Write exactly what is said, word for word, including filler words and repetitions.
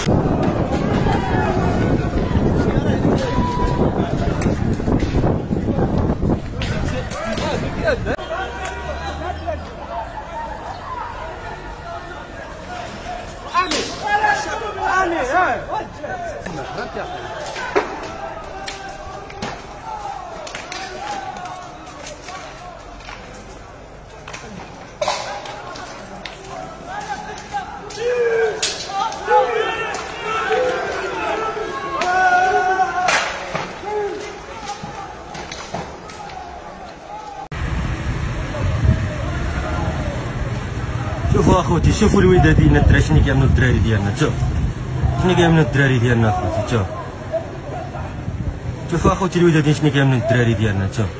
شوفوا اخوتي، شوفوا الوداد ديالنا الدراري شنو كيعملوا الدراري ديالنا. شوف شنو كيعملوا الدراري ديالنا اخوتي. شوف شوفوا اخوتي الودادين شنو كيعملوا الدراري ديالنا. شوف